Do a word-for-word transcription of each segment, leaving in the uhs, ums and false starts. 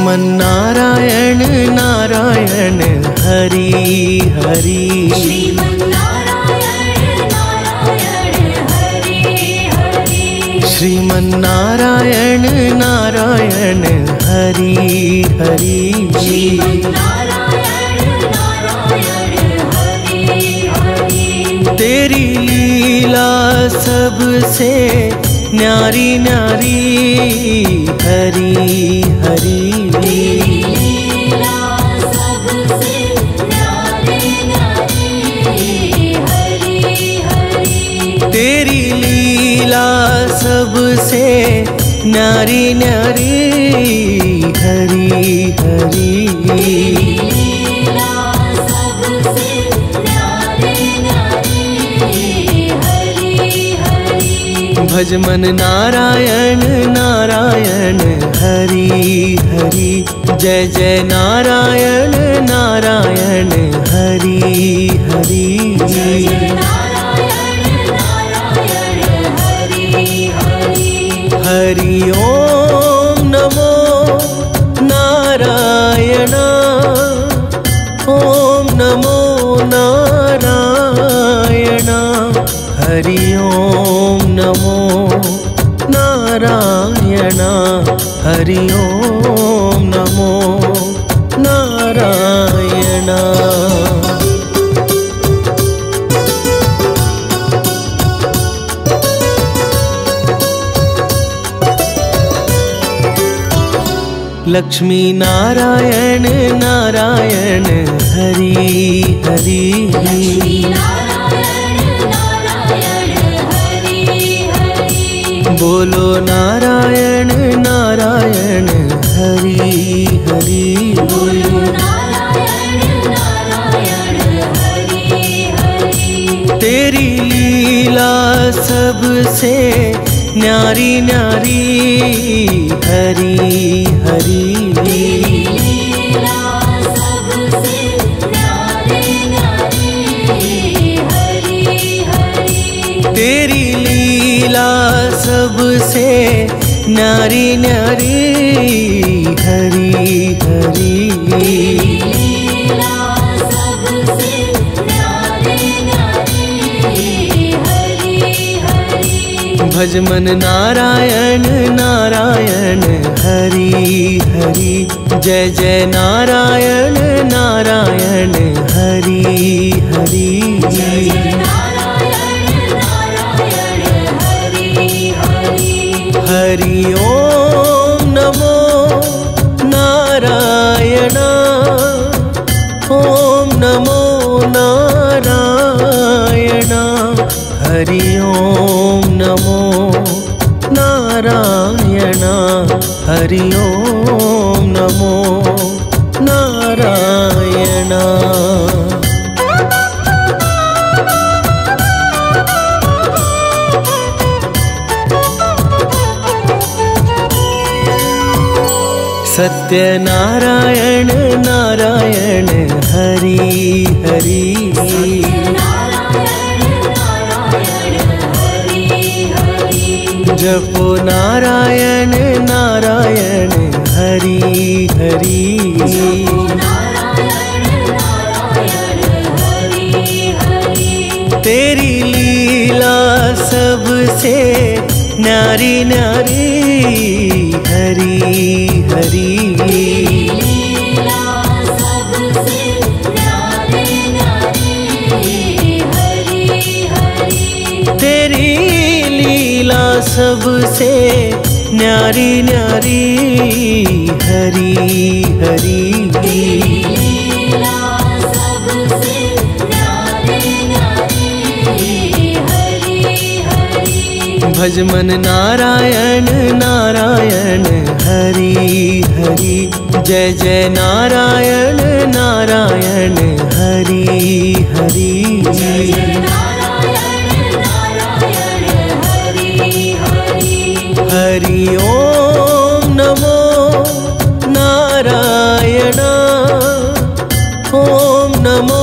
श्रीमन्नारायण नारायण हरि हरि। श्रीमन्नारायण नारायण हरि हरि। तेरी लीला सबसे न्यारी न्यारी हरि हरि। तेरी लीला सबसे न्यारी न्यारी हरि हरि। भज मन नारायण नारायण हरि हरि। जय जय नारायण नारायण हरि हरि। हरि ओम नमो नारायण। ओम नमो नारायण। हरि ओम नमो नारायण। हरि ओम नमो नारायण। लक्ष्मी नारायण नारायण हरि हरि। बोलो नारायण नारायण हरि हरि। तेरी लीला सबसे न्यारी न्यारी हरि हरि। तेरी लीला सबसे न्यारी न्यारी हरि हरि। भज मन नारायण नारायण हरि हरि। जय जय नारायण नारायण हरि हरि। हरि ओम नमो नारायण। ओम नमो नारायण। हरि ओम नमो नारायण। हरि ओम नमो नारायण। सत्य नारायण नारायण हरि हरि। जपो नारायण नारायण हरि हरि। तेरी लीला सबसे न्यारी न्यारी हरि हरि। तेरी लीला सबसे न्यारी न्यारी हरि हरि। भज मन नारायण नारायण हरि हरि। जय जय नारायण नारायण हरि हरि। हरि ओम नमो नारायण। ओम नमो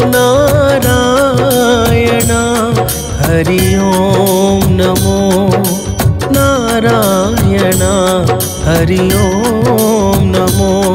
नारायण। हरि ओम नमो नारायण। हरि ओम नमो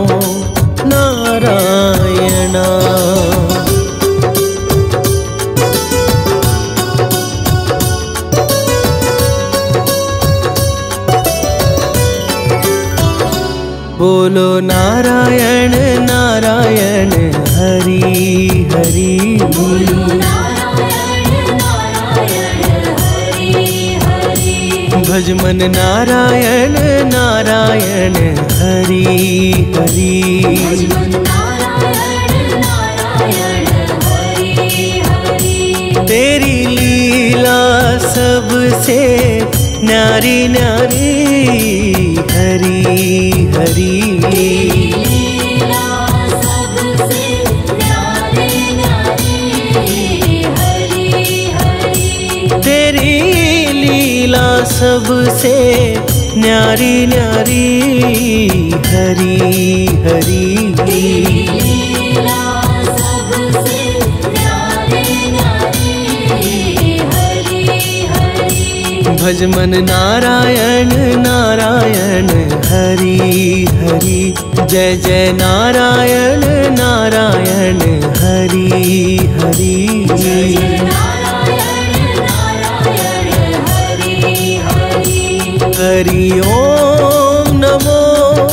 बोलो नारायण नारायण हरि हरि। बोलो नारायण नारायण हरि हरि। भज मन नारायण नारायण हरि हरि। भज मन नारायण नारायण हरि हरि। तेरी लीला सबसे न्यारी न्यारी हरि हरि। लीला सबसे न्यारी न्यारी हरि हरि। तेरी लीला सबसे न्यारी न्यारी हरि हरि। लीला सबसे न्यारी न्यारी हरि हरि। भज मन नारायण नारायण हरि हरि। जय जय नारायण नारायण हरि हरि। जय जय नारायण नारायण हरि हरि। हरि ओम नमो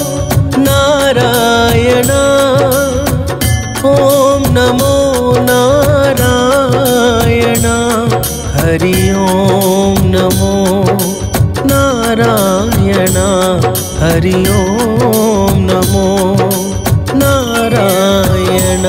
नारायण। ओम नमो नारायण। हरि ओम नमो नारायण। हरि ओम नमो नारायण।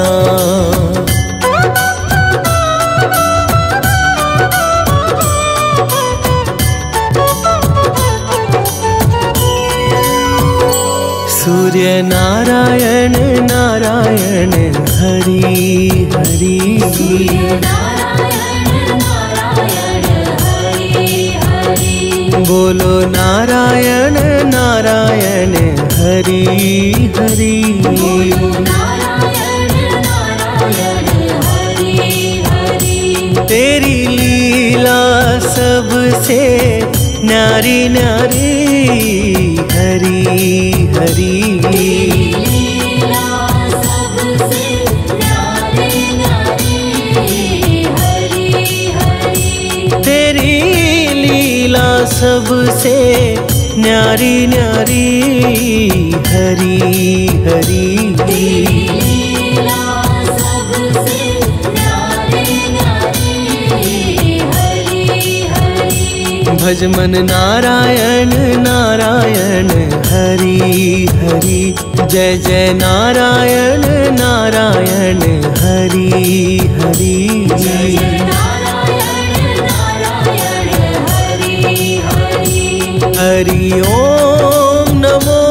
सूर्य नारायण नारायण हरि हरि। सूर्य नारायण नारायण हरि हरि। बोलो नारायण नारायण हरि हरि। बोलो नारायण नारायण हरि हरि। तेरी लीला सबसे न्यारी न्यारी हरि हरि। लीला सबसे न्यारी न्यारी हरि हरि। तेरी लीला सबसे न्यारी न्यारी हरि हरि। लीला सबसे न्यारी न्यारी हरि हरि। भज मन नारायण नारायण हरि हरि। जय जय नारायण नारायण हरि हरि। जय जय नारायण नारायण हरि हरि। हरि ओम नमो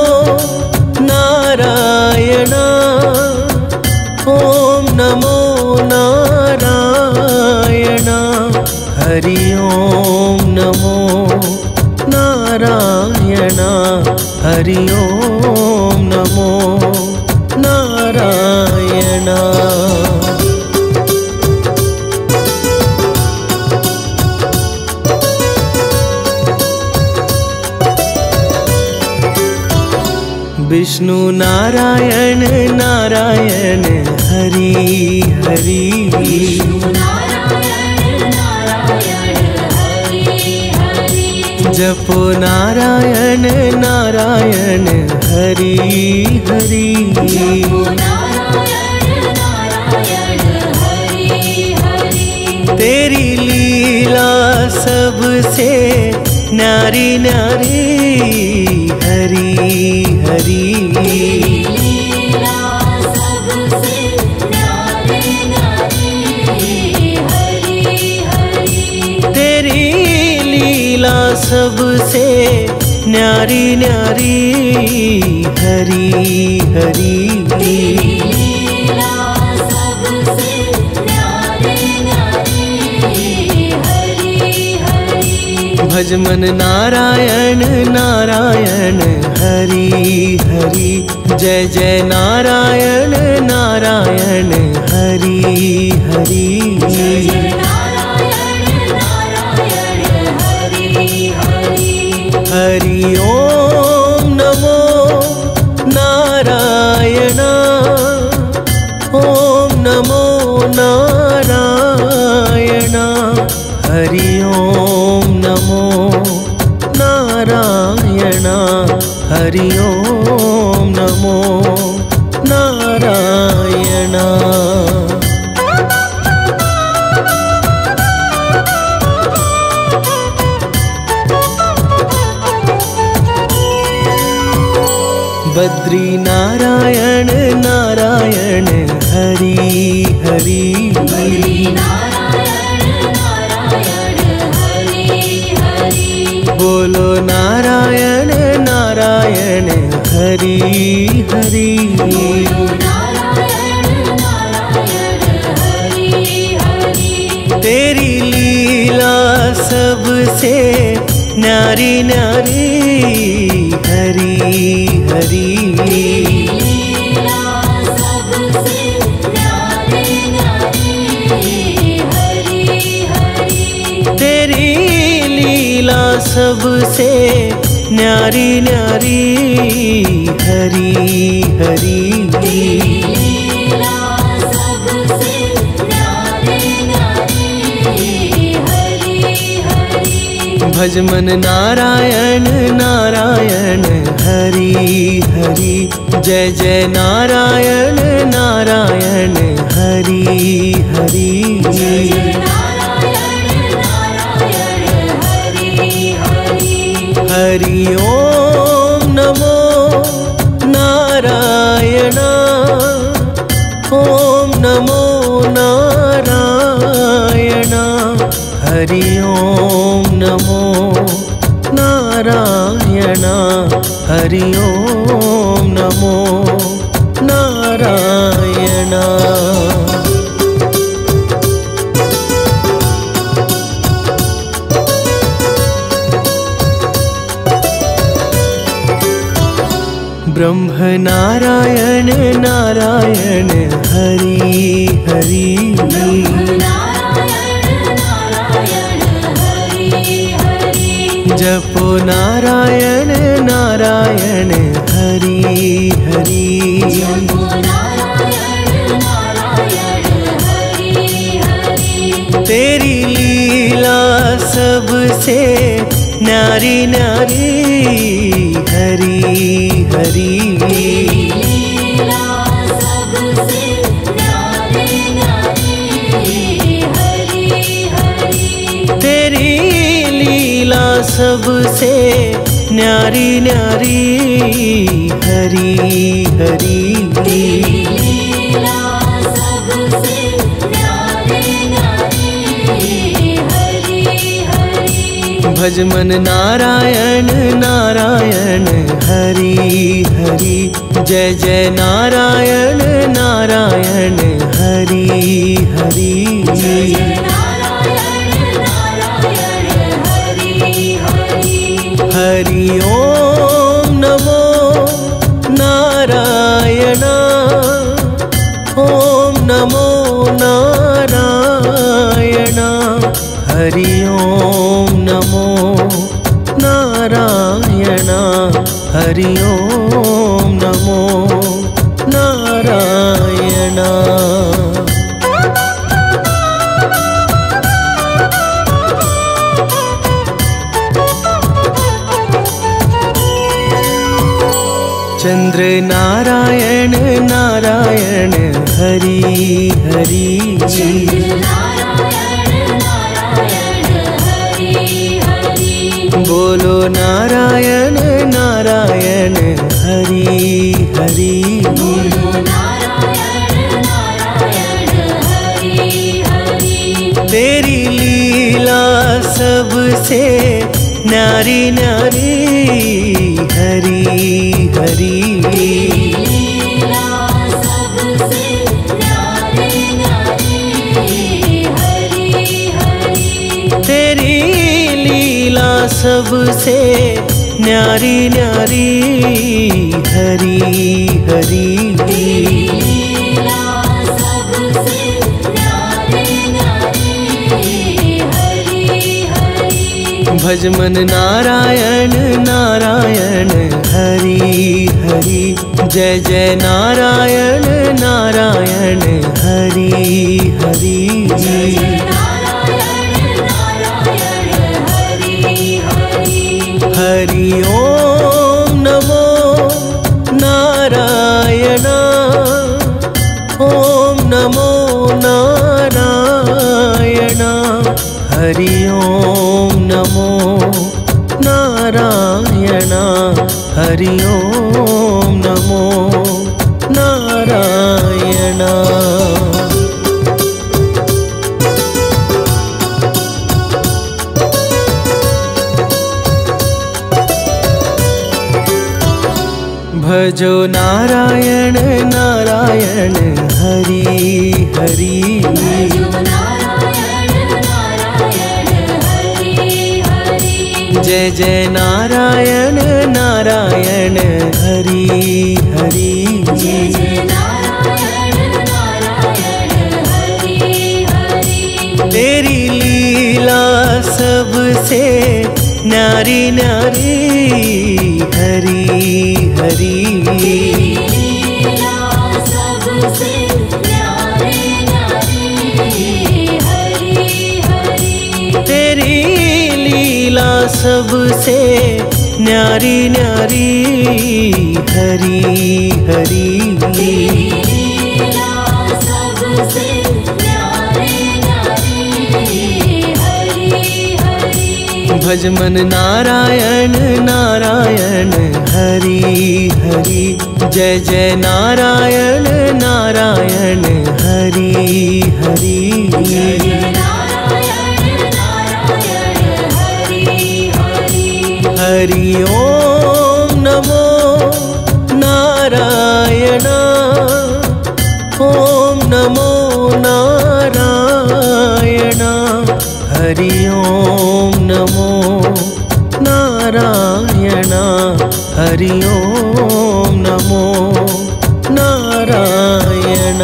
नारायण। ओम नमो नारायण। हरि ओम नमो नारायण। हरि ओम नमो नारायण। विष्णु नारायण नारायण हरि हरि। विष्णु नारायण नारायण हरि हरि। जपो नारायण नारायण हरि हरि। जपो नारायण नारायण हरि हरि। तेरी लीला सबसे न्यारी न्यारी हरि हरि। लीला सबसे न्यारी न्यारी हरि हरि। तेरी लीला सबसे न्यारी न्यारी हरि हरि। लीला सबसे न्यारी न्यारी हरि हरि। भज मन नारायण नारायण हरि हरि। जय जय नारायण नारायण हरि हरि। जय जय नारायण नारायण हरि हरि। हरि ओम नमो नारायण। ओम ओम नमो नारायण हरि ओम नमो नारायण। बद्री नारायण नारायण हरि हरि। बद्री नारायण नारायण हरि हरि। बोलो नारायण नारायण हरि हरि। बोलो नारायण नारायण हरि हरि। तेरी लीला सबसे न्यारी न्यारी हरि हरि। लीला सबसे न्यारी न्यारी हरि हरि। तेरी लीला सबसे न्यारी न्यारी हरि हरि। लीला सबसे न्यारी न्यारी हरि हरि। भज मन नारायण नारायण हरि हरि। जय जय नारायण नारायण हरि हरि। जय जय नारायण नारायण हरि हरि। हरि ओम नमो नारायण ओम नमो नारायण। हरि ओम नमो नारायण हरि ओम नमो नारायण। ब्रह्म नारायण नारायण हरि हरि। नारायण नारायण हरि हरि। जपो नारायण नारायण हरि हरि। जपो नारायण नारायण हरि हरि। तेरी लीला सबसे न्यारी न्यारी हरि हरि। लीला सबसे न्यारी न्यारी हरि हरि। तेरी लीला सबसे न्यारी न्यारी हरि हरि। लीला सबसे न्यारी न्यारी हरि हरि। भज मन नारायण नारायण हरि हरि। जय जय नारायण नारायण हरि हरि। जय जय नारायण नारायण हरि हरि। हरि ओम नमो नारायण ओम नमो नारायण। हरि ओम नमो नारायण हरि ओम नमो नारायण। चंद्र नारायण नारायण हरि हरि। नारायण नारायण हरि हरि। बोलो नारायण नारायण हरि हरि। बोलो नारायण नारायण हरि हरि। तेरी लीला सबसे न्यारी न्यारी हरि हरि। लीला सबसे न्यारी न्यारी हरि हरि। तेरी लीला सबसे न्यारी न्यारी हरि हरि। लीला सबसे न्यारी न्यारी हरि हरि। भज मन नारायण नारायण हरि हरि। जय जय नारायण नारायण हरि हरि। जय जय नारायण नारायण हरि ओम नमो नारायण, ओम नमो नारायण, हरि ओम नमो नारायण, हरि ओम नमो नारायण। भजो नारायण नारायण हरि हरि, भजो नारायण नारायण हरि हरि, जय जय नारायण नारायण हरि हरि, जय जय नारायण नारायण हरि हरि। तेरी लीला सबसे न्यारी न्यारी हरि हरि, लीला सबसे न्यारी न्यारी हरि हरि, तेरी लीला सबसे न्यारी न्यारी हरि हरि, लीला सबसे न्यारी न्यारी हरि हरि। भज मन नारायण नारायण हरि हरि, जय जय नारायण नारायण हरि हरि, जय जय नारायण नारायण हरि हरि। हरि ओम नमो नारायण, ओम नमो नारायण, हरि ओम नमो नारायण, हरि ओम नमो नारायण।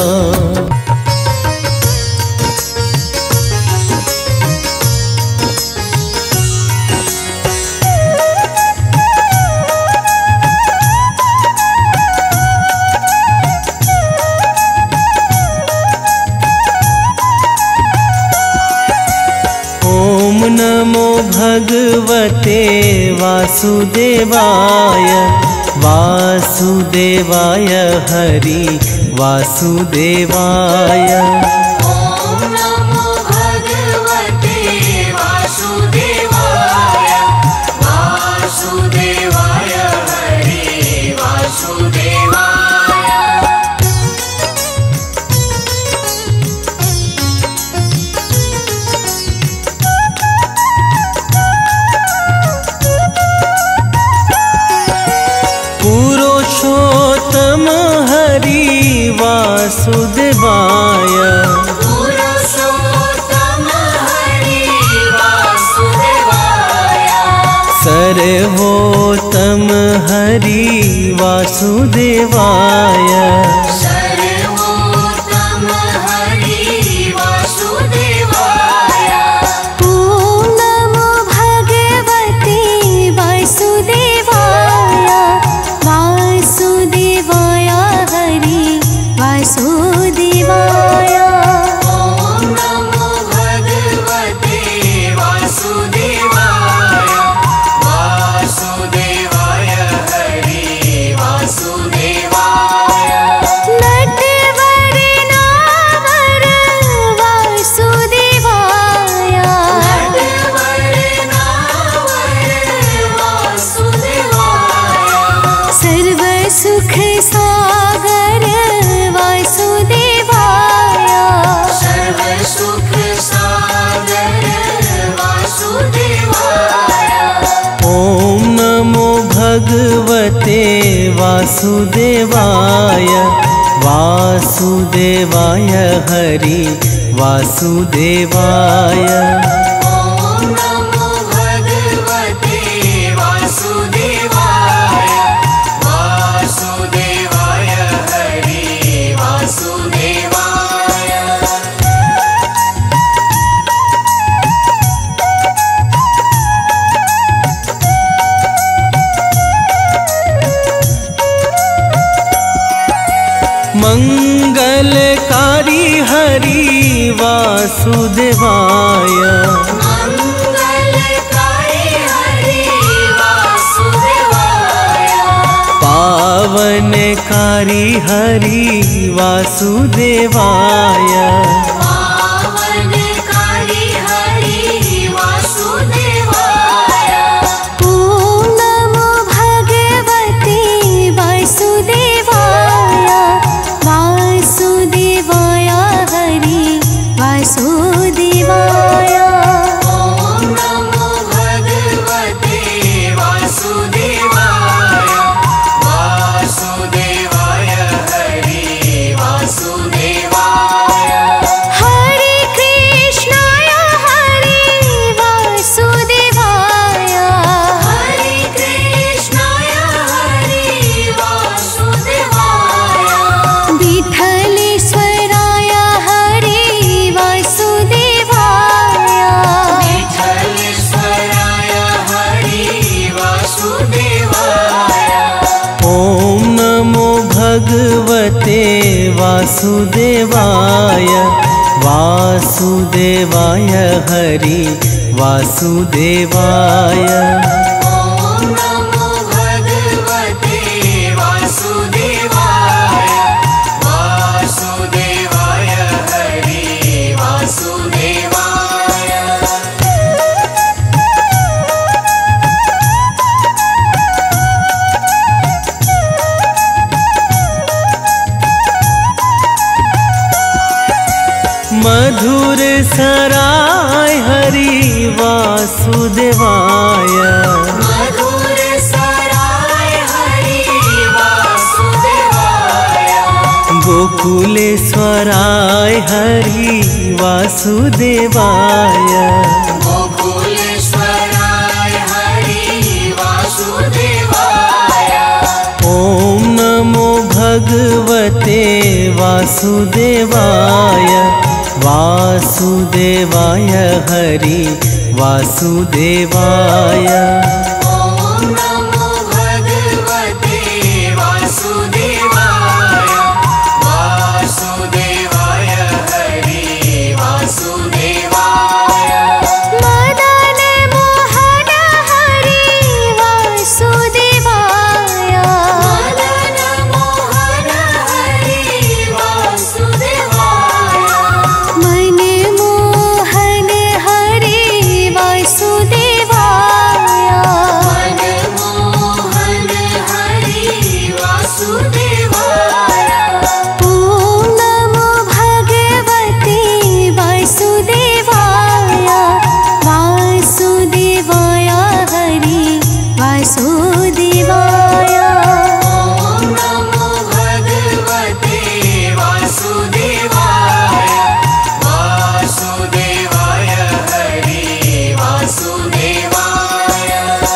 ओम नमो भगवते वासुदेवाय, वासुदेवाय हरि वासुदेवाय, ओम नमो भगवते वासुदेवाय, वासुदेवाय हरि वासुदेवाय। पुरुषोत्तम हरि वासुदेवाय, पुरुषोत्तम हरि वासुदेवाय, सर्वोत्तम हरि वासुदेवाय, सर्वोत्तम हरि वासुदेवाय। ओम नमो भगवते वासुदेवाय, वासुदेवाय हरि वासुदेवाय, ओम नमो भगवते वासुदेवाय, वासुदेवाय हरि वासुदेवाय। नटवर नावर वासुदेवाय, नटवर नावर वासुदेवाय, सर्व सुख सागर वासुदेवाय, सर्व सुख सागर वासुदेवाय। ओम नमो भगवते वासुदेवाय, वासुदेवाय हरि वासुदेवाय, ओम नमो भगवते वासुदेवाय, वासुदेवाय हरि वासुदेवाय। मंगलकारी हरि वासुदेवाय, मंगलकारी हरि पावनकारी हरि वासुदेवाय पावनकारी हरि वासुदेवाय। ॐ नमो भगवते वासुदेवाय वासुदेवाय हरि वासुदेवाय। ॐ नमो भगवते वासुदेवाय वासुदेवाय हरि वासुदेवाय। हरे कृष्णाय हरे वासुदेवाय हरे कृष्णाय हरि वासुदेवाय। विठलेश्वराय हरे वासुदेवाय विठलेश्वराय हरि वासुदेवाय। ॐ नमो भगवते वासुदेवाय वासुदेवाय हरि वासुदेवाय। ॐ नमो भगवते वासुदेवाय वासुदेवाय हरि वासुदेवाय। मधुर सराय हरि वासुदेवाय मधुर सराय हरि वासुदेवाय। गोकुलेश्वराय हरि वासुदेवाय गोकुलेश्वराय हरि वासुदेवाय। ॐ नमो भगवते वासुदेवाय वासुदेवाय हरि वासुदेवाय। ॐ नमो भगवते वासुदेवाय वासुदेवाय हरि वासुदेवाय। मदन मोहन हरे वासुदेवाय मदन मोहन हरि वासुदेवाय। मनमोहन हरे वासुदेवाय मनमोहन हरि वासुदेवाय। ॐ नमो भगवते वासुदेवाय वासुदेवाय हरि वासुदेवाय। ॐ नमो भगवते वासुदेवाय वासुदेवाय हरि वासुदेवाय।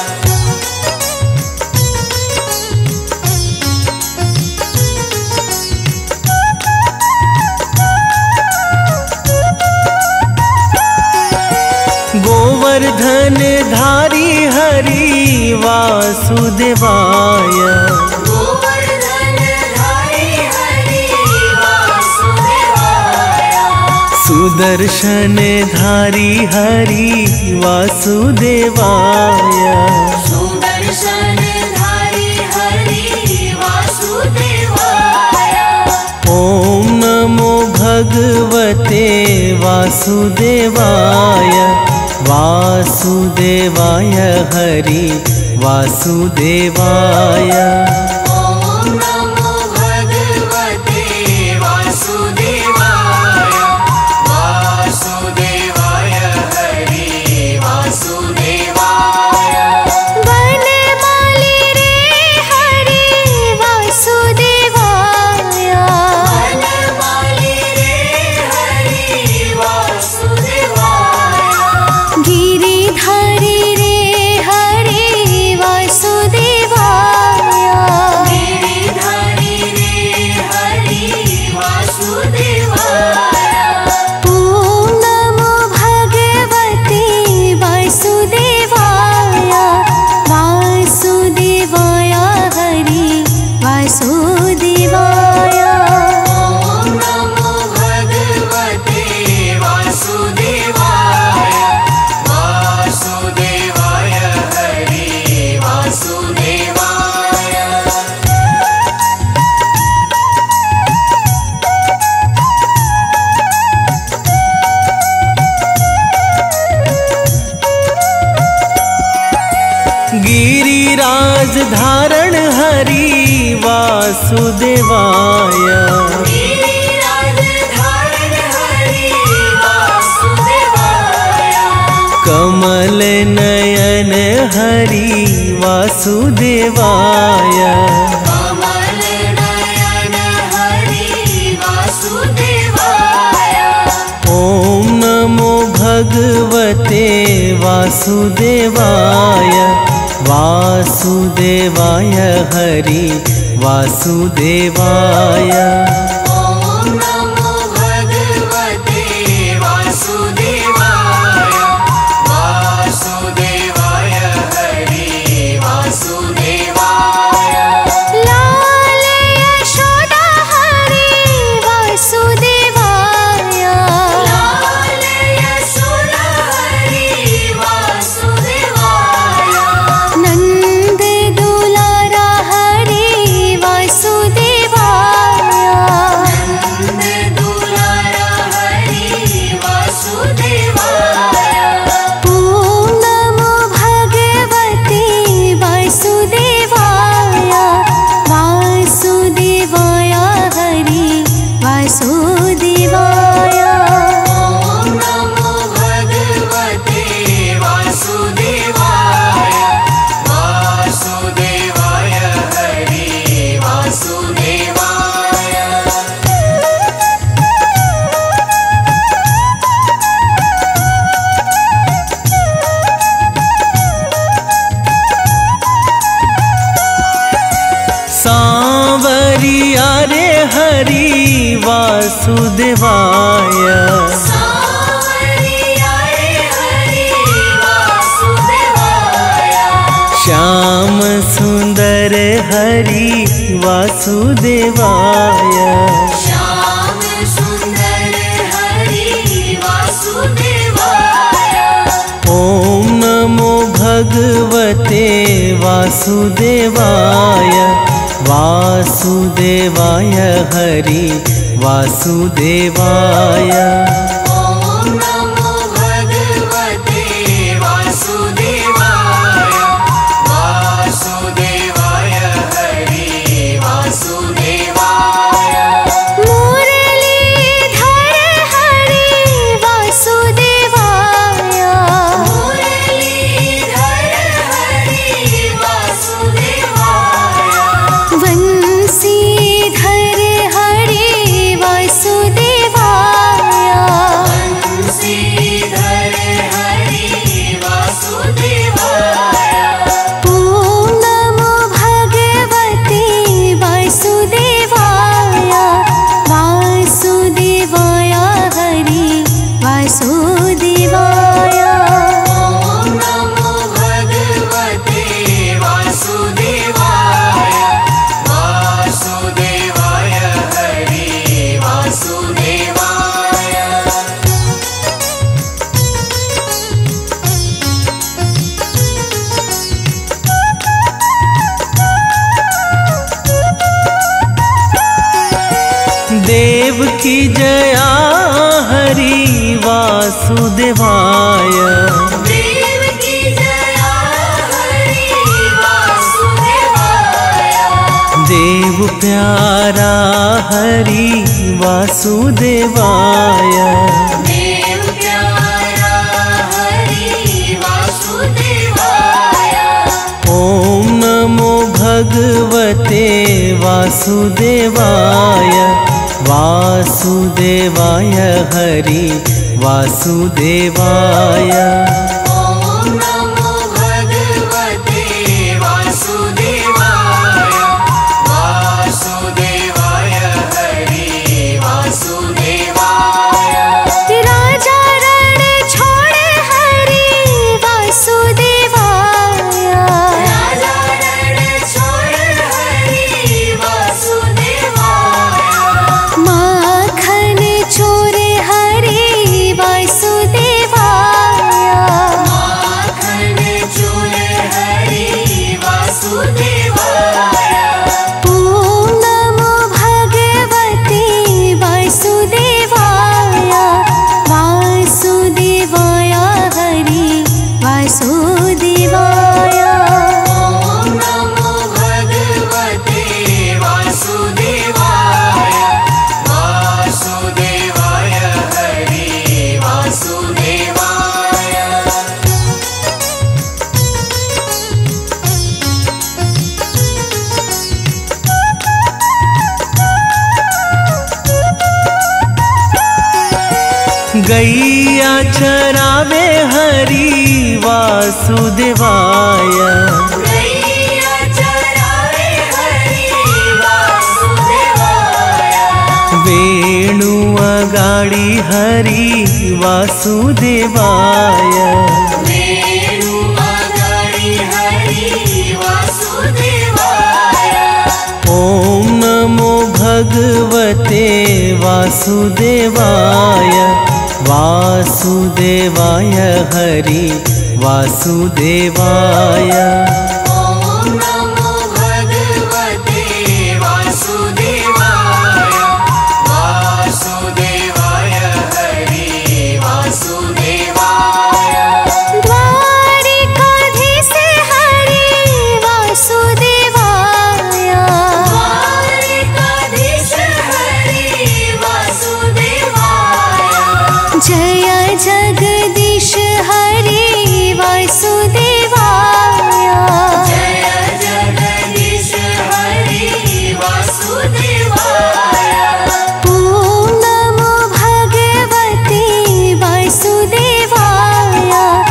गोवर्धन धारी हरि वासुदेवाय गोवर्धन धारी हरि वासुदेवाय। सुदर्शन धारी हरि वासुदेवाय सुदर्शन धारी हरि वासुदेवाय। ॐ नमो भगवते वासुदेवाय वासुदेवाय हरि वासुदेवाय। ॐ नमो भगवते वासुदेवाय वासुदेवाय हरि वासुदेवाय। वनमाली रे हरे वासुदेवाय वनमाली रे हरि वासुदेवाय। गिरिधारी रे हरे वासुदेवाय गिरिराज धारण हरि वासुदेवाय। गिरिराज धारण हरि वासुदेवाय। कमल नयन हरि वासुदेवाय। कमल नयन हरि वासुदेवाय। ओम नमो भगवते वासुदेवाय। वासुदेवाय हरि वासुदेवाय। ओम नमो भगवते वासुदेवाय। वासुदेवाय हरि वासुदेवाय। लाल यशोदा हरि वासुदेवाय। लाल यशोदा हरि वासुदेवाय। नंद दुलारा हरि वासुदेवाय। नंद दुलारा हरि वासुदेवाय। ओम नमो भगवते वासुदेवाय। वासुदेवाय हरि वासुदेवाय। ओम नमो भगवते वासुदेवाय। वासुदेवाय हरि वासुदेवाय। सांवरिया रे हरि वासुदेवाय। सांवरिया रे हरि वासुदेवाय। श्याम सुंदर हरि वासुदेवाय। श्याम सुंदर हरि वासुदेवाय। ओम नमो भगवते वासुदेवाय। वासुदेवाय हरि वासुदेवाय। ओम नमो भगवते वासुदेवाय। वासुदेवाय हरि वासुदेवाय। मुरलीधर हरि वासुदेवाय। मुरलीधर हरि वासुदेवाय। वंशीधर हरि वासुदेवाय। वंशीधर हरि वासुदेवाय। ओम नमो भगवते वासुदेवाय। वासुदेवाय हरि वासुदेवाय। ओम नमो भगवते वासुदेवाय। वासुदेवाय हरि वासुदेवाय। देव की जया हरि वासुदेवाय। देव की जया हरि वासुदेवाय। देव प्यारा हरि वासुदेवाय। देव प्यारा हरि वासुदेवाय। ओम नमो भगवते वासुदेवाय। वासुदेवाय हरि वासुदेवाय। ओम नमो भगवते वासुदेवाय। वासुदेवाय हरि वासुदेवाय। राजा रण छोड़ हरि वासुदेवाय। राजा रण छोड़ हरि वासुदेवाय। माखन चोर हरि वासुदेवाय। माखन चोर हरि वासुदेवाय। ओम नमो भगवते वासुदेवाय। वासुदेवाय हरि वासुदेवाय। गैया चरावे हरि वासुदेवाय। गैया चरावे हरि वासुदेवाय। वेणु अगाड़ी हरि वासुदेवाय। वेणु अगाड़ी हरि वासुदेवाय। ओम नमो भगवते वासुदेवाय। वासुदेवाय हरि वासुदेवाय। ओम नमो भगवते वासुदेवाय। वासुदेवाय हरि वासुदेवाय। द्वारिकाधीश हरि वासुदेवाय। द्वारिकाधीश हरि वासुदेवाय। जय जगदीश हरि वासुदेवाय। जय जगदीश हरि वासुदेवाय। ओम नमो भगवते वासुदेवाय।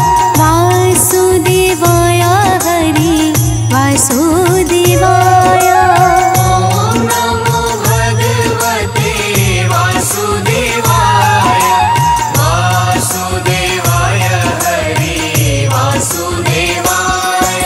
वासुदेवाय हरि वासुदेवाय। ओम नमो भगवते वासुदेवाय। वासुदेवाय हरि वासुदेवाय।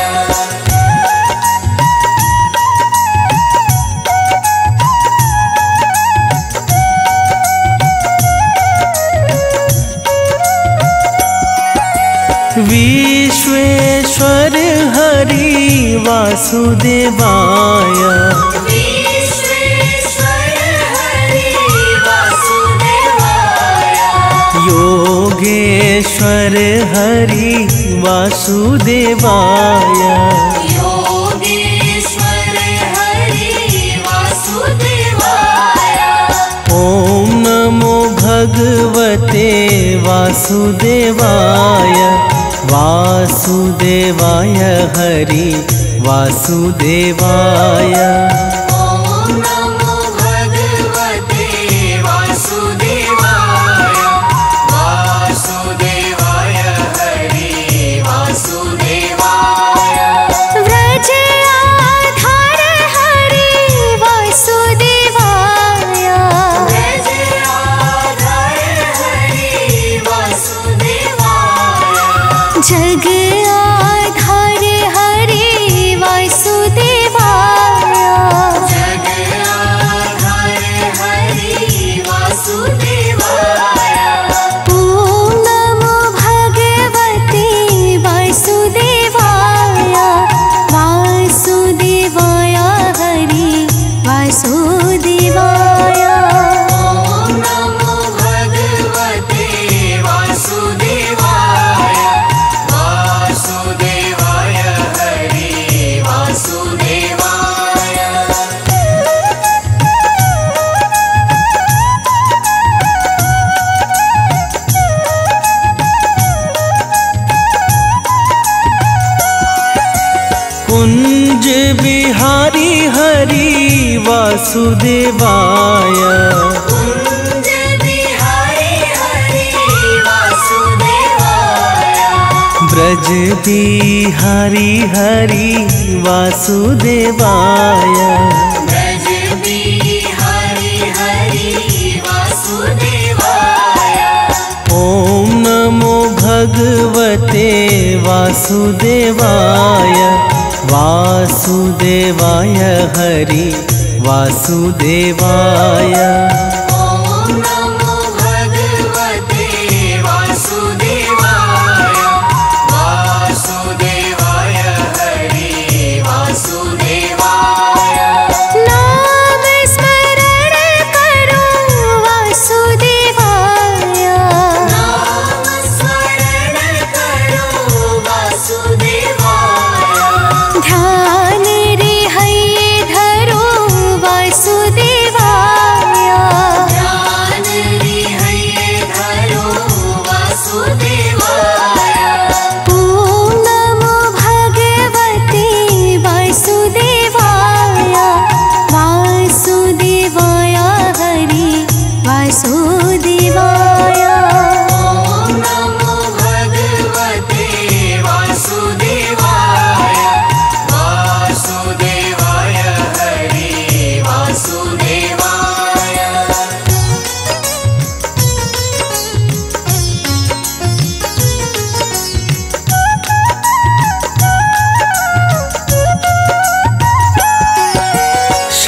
विश्वेश्वर हरि वासुदेवाय। विश्वेश्वर हरि वासुदेवाय। योगेश्वर हरि वासुदेवाय। योगेश्वर हरि वासुदेवाय। ओम नमो भगवते वासुदेवाय। वासुदेवाय हरि वासुदेवाय। ओम नमो भगवते वासुदेवाय। वासुदेवाय हरि वासुदेवाय। व्रज आधार हरि वासुदेवाय। व्रज आधार हरि वासुदेवाय। जग आधार हरि वासुदेवाय। जग आधार हरि वासुदेवाय। ओम नमो भगवते वासुदेवाय। वासुदेवाय हरि वासुदेवाय। ओम नमो भगवते वासुदेवाय। वासुदेवाय हरि वासुदेवाय। कुंज बिहारी हरि वासुदेवाय। कुंज बिहारी हरि वासुदेवाय। ब्रज बिहारी हरि वासुदेवाय। ब्रज बिहारी हरि वासुदेवाय। ओम नमो भगवते वासुदेवाय। वासुदेवाय हरि वासुदेवाय। ओम नमो भगवते वासुदेवाय। वासुदेवाय हरि वासुदेवाय। नाम स्मरण करो वासुदेवाय। नाम स्मरण करो वासुदेवाय। ध्यान रे है धरो वासुदेवाय।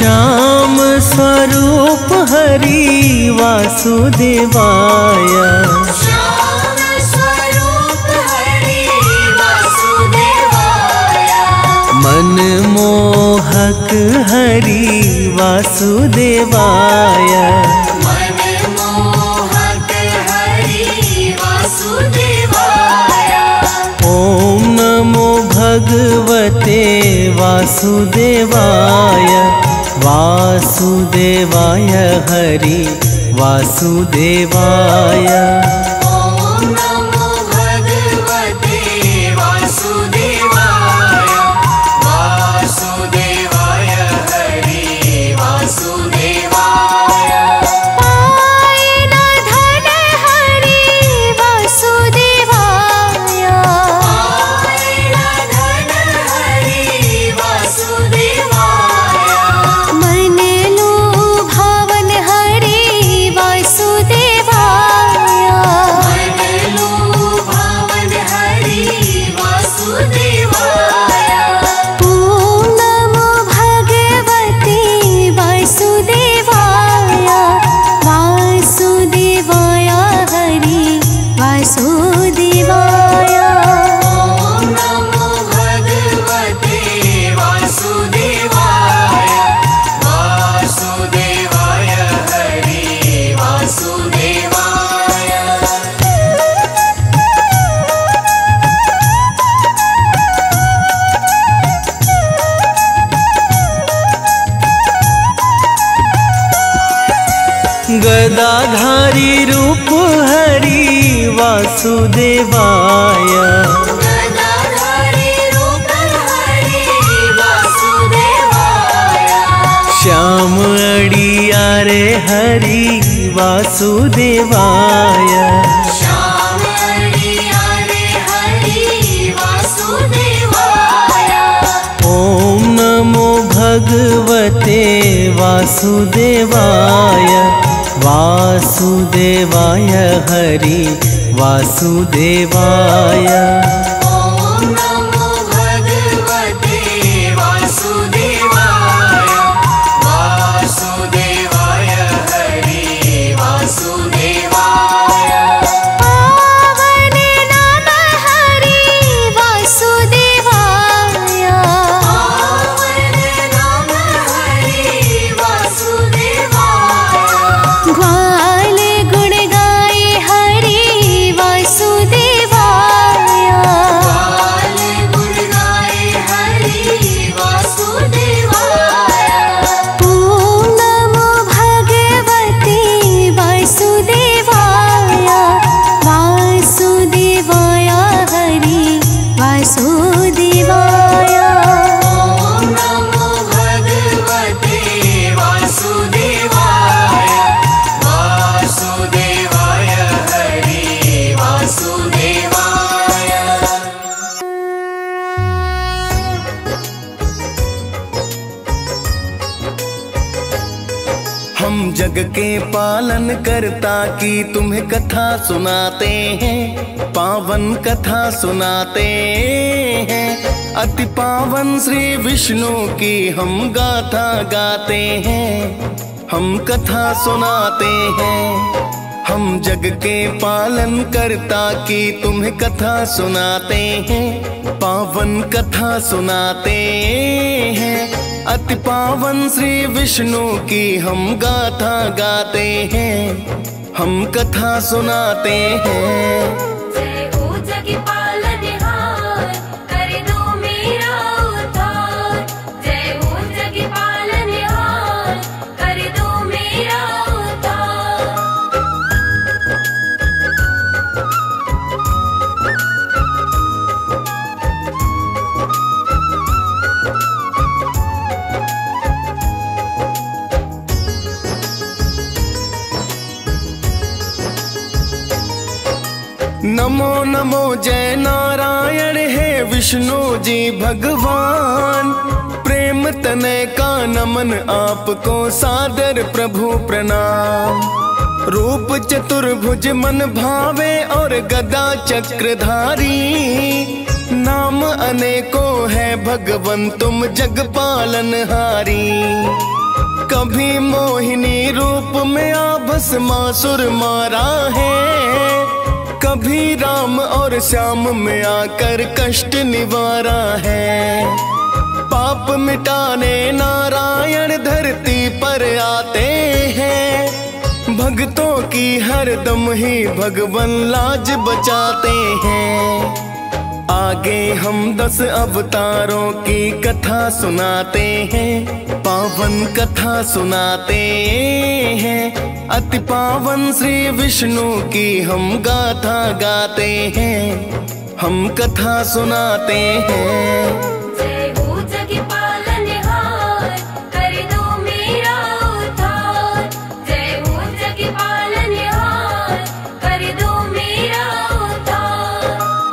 श्याम स्वरूप हरि वासुदेवाय। श्याम स्वरूप हरि वासुदेवाय। मनमोहक हरि वासुदेवाय। मनमोहक हरि वासुदेवाय। ॐ नमो भगवते वासुदेवाय। वासुदेवाय हरि वासुदेवाय। ॐ नमो भगवते वासुदेवाय। वासुदेवाय हरि वासुदेवाय। पाए न धन हरि वासुदेवाय। पाए न धन हरि वासुदेवाय। मन लुभावन हरि वासुदेवाय। मन लुभावन हरि वासुदेवाय। ॐ नमो भगवते वासुदेवाय। वासुदेवाय हरि वासुदेवाय। ॐ नमो भगवते वासुदेवाय। वासुदेवाय हरि वासुदेवाय। गदाधारी रूप हरि वासुदेवाय। गदाधारी रूप हरि वासुदेवाय। श्याम अड़ियारे हरि वासुदेवाय। श्याम अड़ियारे हरि वासुदेवाय। ॐ नमो भगवते वासुदेवाय। वासुदेवाय हरि वासुदेवाय। ॐ नमो भगवते वासुदेवाय। वासुदेवाय हरि वासुदेवाय। पावन नाम हरि वासुदेवाय। पावन नाम हरि वासुदेवाय। ग्वाल गुण गाए हरि वासुदेवाय। ग्वाल गुण गाए हरि वासुदेवाय। ॐ नमो भगवते वासुदेवाय। वासुदेवाय हरि वासुदेवाय। ॐ नमो भगवते वासुदेवाय। वासुदेवाय हरि वासुदेवाय। हम जग के पालन करता की तुम्हें कथा सुनाते हैं। पावन कथा सुनाते हैं। अति पावन श्री विष्णु की हम गाथा गाते हैं। हम कथा सुनाते हैं। हम जग के पालन करता की तुम्हें कथा सुनाते हैं। पावन कथा सुनाते हैं। अति पावन श्री विष्णु की हम गाथा गाते हैं। हम कथा सुनाते हैं। जय हो जग पालनहार, कर दो मेरा उद्धार। जय हो जग पालनहार, कर दो मेरा उद्धार। नमो नमो जय नारायण है विष्णु जी भगवान। प्रेम तनय का नमन आपको सादर प्रभु प्रणाम। रूप चतुर्भुज मन भावे और गदा चक्रधारी। नाम अनेकों है भगवन तुम जग पालनहारी। कभी मोहिनी रूप में आभस मासुर मारा है, कभी राम और श्याम में आकर कष्ट निवारा है। पाप मिटाने नारायण धरती पर आते हैं, भक्तों की हरदम ही भगवन लाज बचाते हैं। आगे हम दस अवतारों की कथा सुनाते हैं, पावन कथा सुनाते हैं। अति पावन श्री विष्णु की हम गाथा गाते हैं, हम कथा सुनाते हैं। जय हो जग पालनहार, कर दो मेरा उद्धार। जय हो जग पालनहार, कर दो मेरा उद्धार।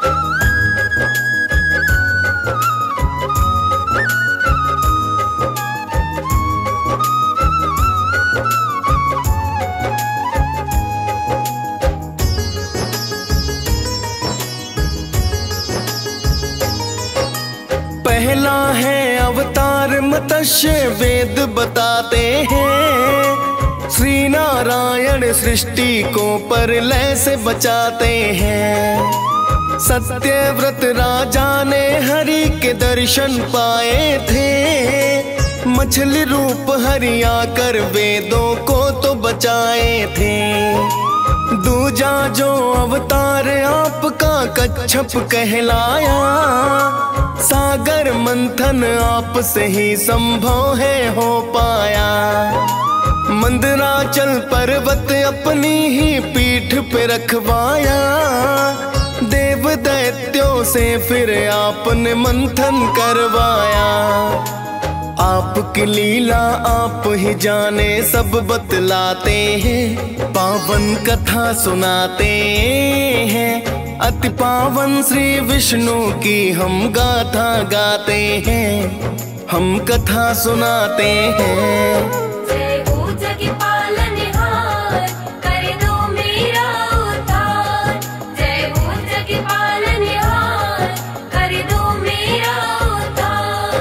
पहला है अवतार मत्स्य, वेद बताते हैं। श्री नारायण सृष्टि को प्रलय से बचाते हैं। सत्यव्रत राजा ने हरि के दर्शन पाए थे, मछली रूप हरि आकर वेदों को तो बचाए थे। दूजा जो अवतार आपका कच्छप कहलाया, सागर मंथन आप से ही संभव है हो पाया। मंदराचल पर्वत अपनी ही पीठ पे रखवाया, देव दैत्यों से फिर आपने मंथन करवाया। आपकी लीला आप ही जाने सब बतलाते हैं, पावन कथा सुनाते हैं। अति पावन श्री विष्णु की हम गाथा गाते हैं, हम कथा सुनाते हैं। जय हो जग पालनहार, कर दो मेरा उद्धार। जय हो जग पालनहार, कर दो मेरा उद्धार।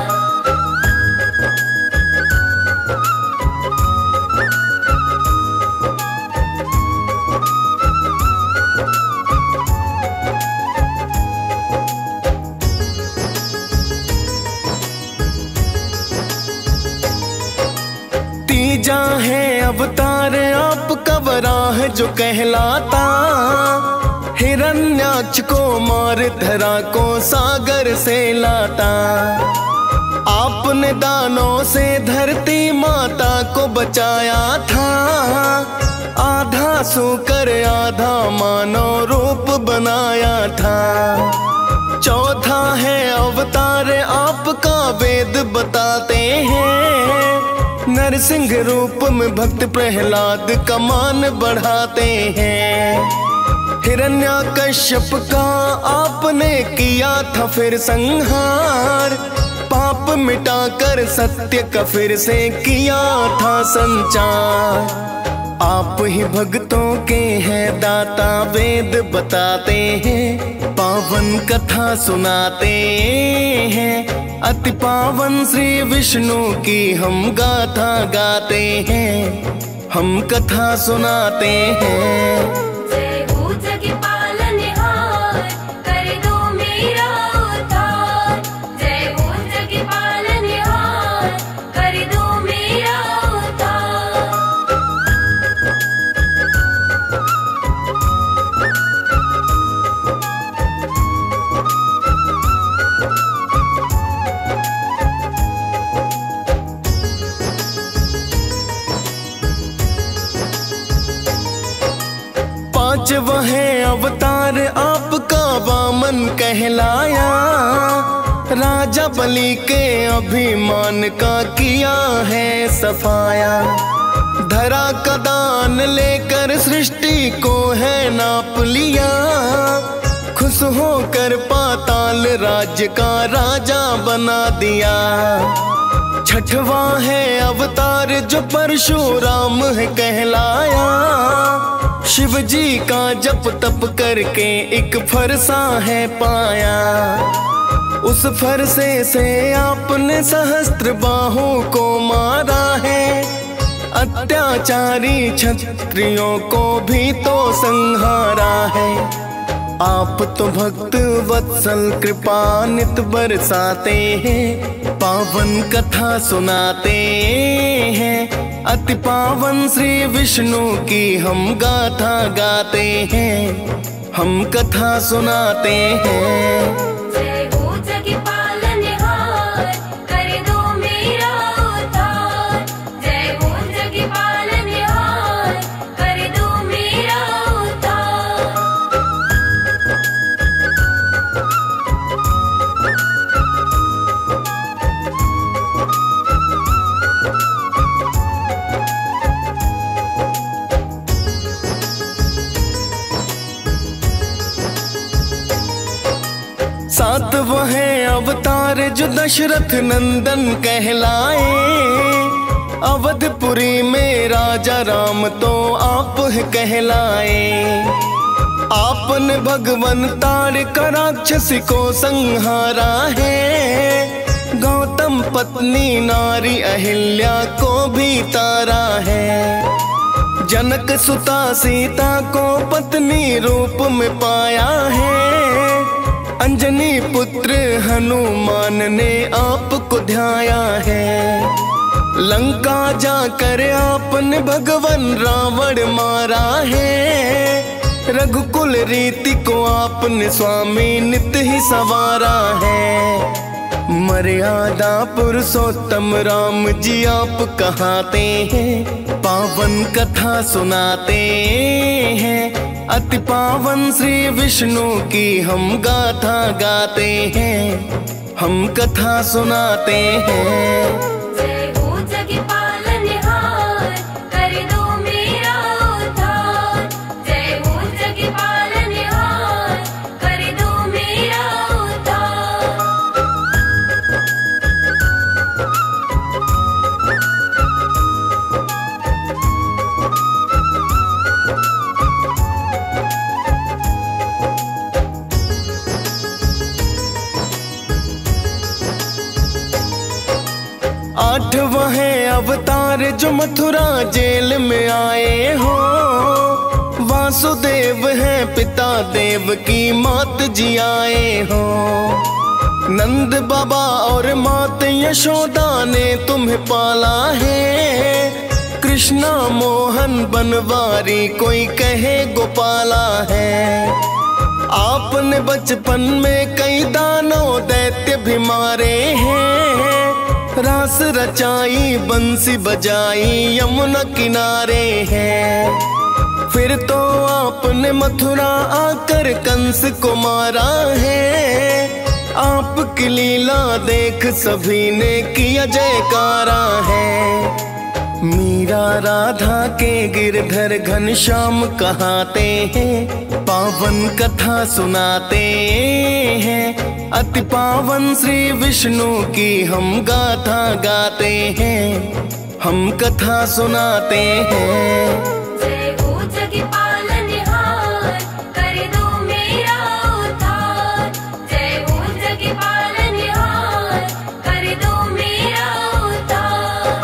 तीजा है अवतार आपका वराह जो कहलाता, हिरण्याक्ष को मार धरा को सागर से लाता। आपने दानों से धरती माता को बचाया था, आधा सूकर आधा मानव रूप बनाया था। चौथा है अवतार आपका वेद बताते हैं, नरसिंह रूप में भक्त प्रहलाद का मान बढ़ाते हैं। हिरण्यकश्यप का आपने किया था फिर संहार, पाप मिटाकर सत्य का फिर से किया था संचार। आप ही भक्तों के हैं दाता, वेद बताते हैं, पावन कथा सुनाते हैं। अति पावन श्री विष्णु की हम गाथा गाते हैं, हम कथा सुनाते हैं। जय हो जग पालनहार, कर दो मेरा उद्धार। जय हो जग पालनहार, कर दो मेरा उद्धार। पांचवा है अवतार आपका वामन कहलाया, राजा बलि के अभिमान का किया है सफाया। धरा का दान लेकर सृष्टि को है नाप लिया, खुश होकर पाताल राज्य का राजा बना दिया। छठवा है अवतार जो परशुराम है कहलाया, शिव जी का जप तप करके एक फरसा है पाया। उस फरसे से आपने सहस्त्र बाहों को मारा है, अत्याचारी क्षत्रियों को भी तो संहारा है। आप तो भक्त वत्सल कृपा नित बरसाते हैं, पावन कथा सुनाते हैं। अति पावन श्री विष्णु की हम गाथा गाते हैं, हम कथा सुनाते हैं। जय हो जग पालनहार, कर दो मेरा उद्धार। जय हो जग पालनहार, कर दो मेरा उद्धार। सात वह अवतार जो दशरथ नंदन कहलाए, अवधपुरी में राजा राम तो आप ही कहलाए। आपने भगवन तारक राक्षस को संहारा है, गौतम पत्नी नारी अहिल्या को भी तारा है। जनक सुता सीता को पत्नी रूप में पाया है, अंजनी पुत्र हनुमान ने आपको ध्याया है। लंका जाकर आपने भगवन रावण मारा है, रघुकुल रीति को आपने स्वामी नित ही संवारा है। मर्यादा पुरुषोत्तम राम जी आप कहाते हैं, पावन कथा सुनाते हैं। अति पावन श्री विष्णु की हम गाथा गाते हैं, हम कथा सुनाते हैं। जय हो जग पालनहार, कर दो मेरा उद्धार। जय हो जग पालनहार, कर दो मेरा उद्धार। आठवां है अवतार जो मथुरा जेल में आए हो, वासुदेव है पिता देव की मात जी आए हो। नंद बाबा और मात यशोदा ने तुम्हें पाला है, कृष्णा मोहन बनवारी कोई कहे गोपाला है। आपने बचपन में कई दानों दैत्य भी मारे हैं, रास रचाई बंसी बजाई यमुना किनारे है। फिर तो आपने मथुरा आकर कंस को मारा है, आपकी लीला देख सभी ने किया जयकारा है। मीरा राधा के गिरधर घनश्याम कहाते हैं, पावन कथा सुनाते हैं। अति पावन श्री विष्णु की हम गाथा गाते हैं, हम कथा सुनाते हैं। जय हो जग पालनहार, कर दो मेरा उद्धार। जय हो जग पालनहार, कर दो मेरा उद्धार।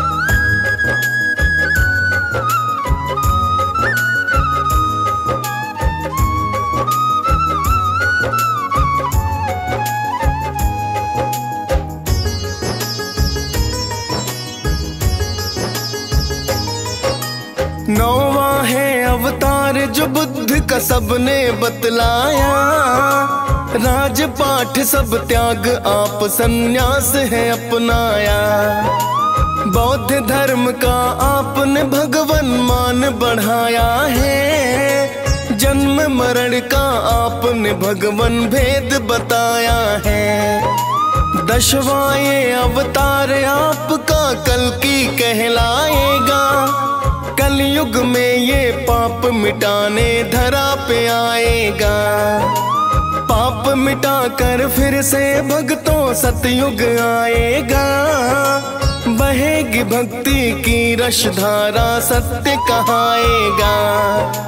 नौवा है अवतार जो बुद्ध का सबने बतलाया, राजपाठ सब त्याग आप संन्यास है अपनाया। बौद्ध धर्म का आपने भगवन मान बढ़ाया है, जन्म मरण का आपने भगवन भेद बताया है। दशवां ये अवतार आपका कल्कि कहलाएगा, कलयुग में ये पाप मिटाने धरा पे आएगा। पाप मिटाकर फिर से भक्तों सतयुग आएगा, बहेगी भक्ति की रसधारा सत्य कहाएगा।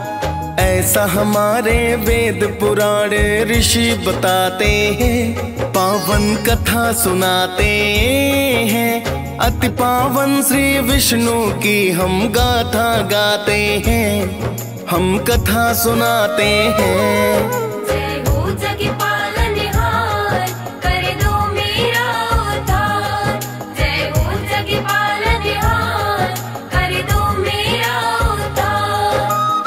ऐसा हमारे वेद पुराण ऋषि बताते हैं, पावन कथा सुनाते हैं। अति पावन श्री विष्णु की हम गाथा गाते हैं, हम कथा सुनाते हैं। जय हो जग पालनहार, कर दो मेरा उद्धार। जय हो जग पालनहार, कर दो मेरा उद्धार।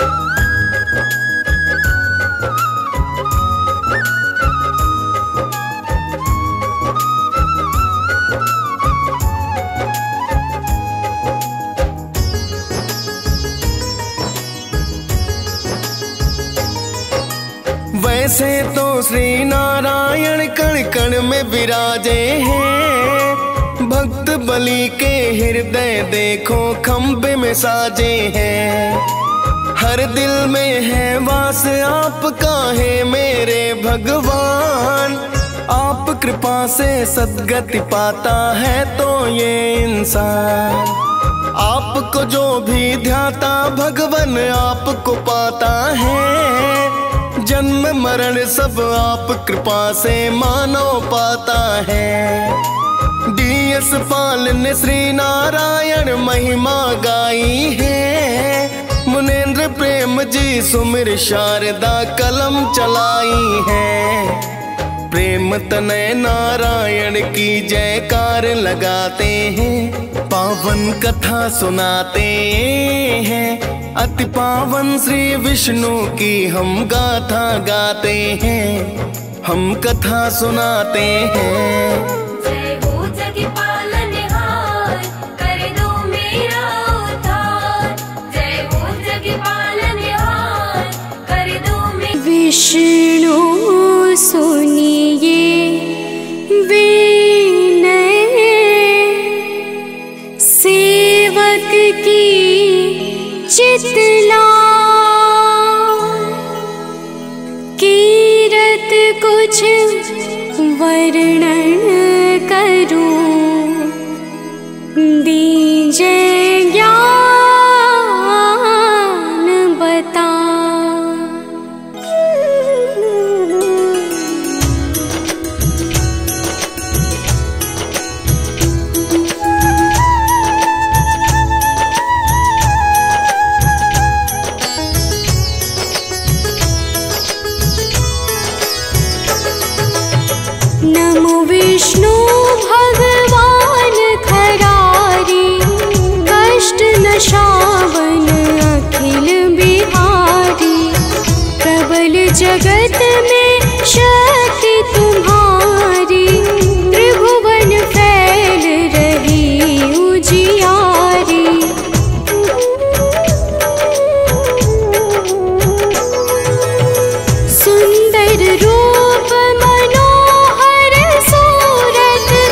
वैसे तो श्री नारायण कण कण में विराजे हैं, भक्त बलि के हृदय देखो खम्बे में साजे हैं। हर दिल में है वास आपका है मेरे भगवान, आप कृपा से सद्गति पाता है तो ये इंसान। आपको जो भी ध्याता भगवन आपको पाता है, जन्म मरण सब आप कृपा से मानव पाता है। डीएस पाल ने श्री नारायण महिमा गाई है, मुनेन्द्र प्रेम जी सुमिर शारदा कलम चलाई है। प्रेम तनय नारायण की जयकार लगाते हैं, पावन कथा सुनाते हैं। अति पावन श्री विष्णु की हम गाथा गाते हैं, हम कथा सुनाते हैं। जय हो जग पालनहार, कर दो मेरा उद्धार। जय हो जग पालनहार, कर दो मेरा। विष्णु सुनिए विनय, सेवक की चितला कीरत कुछ वर्णन करूं, दीजे ज्ञान बता। नमो विष्णु भगवान खरारी, कष्ट नशावन अखिल बिहारी। प्रबल जगत में शक्ति तुम्हारी, त्रिभुवन फैल रही उजियारी। सुंदर रूप मनोहर सूरत,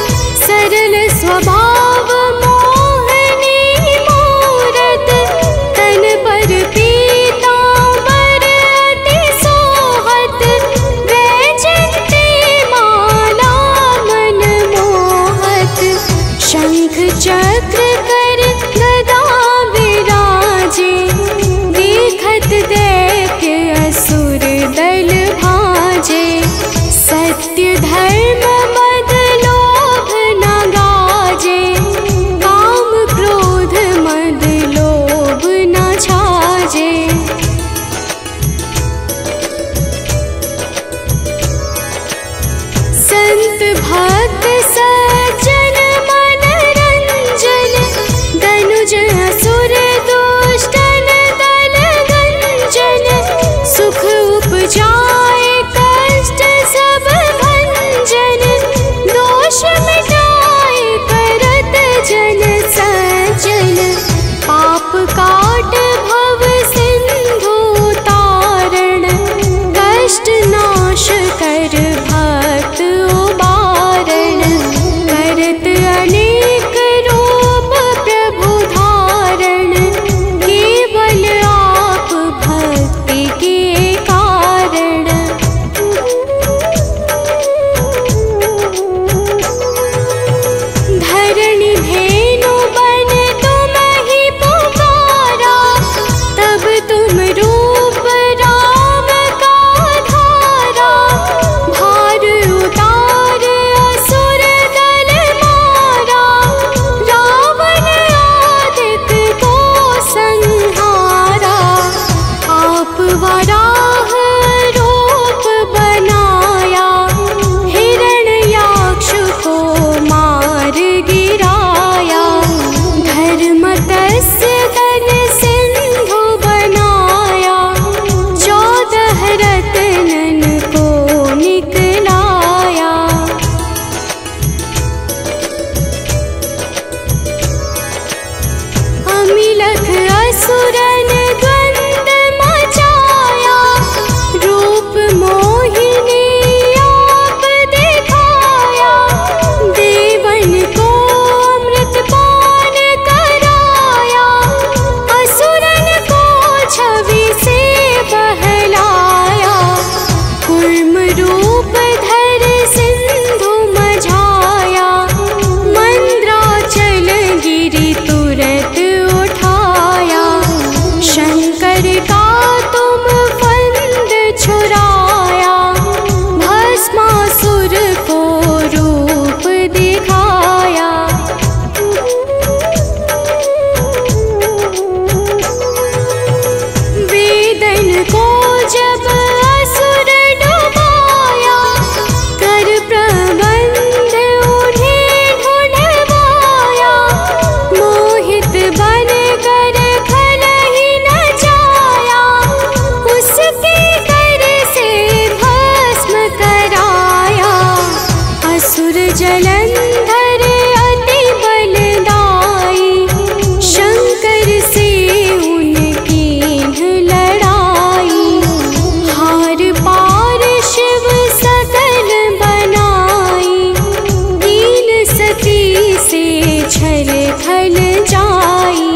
असुर जलंधर अति बलदाई, शंकर से उनकी लड़ाई। हार पार शिव सकल बनाई, दीन सती से छल खल जाई।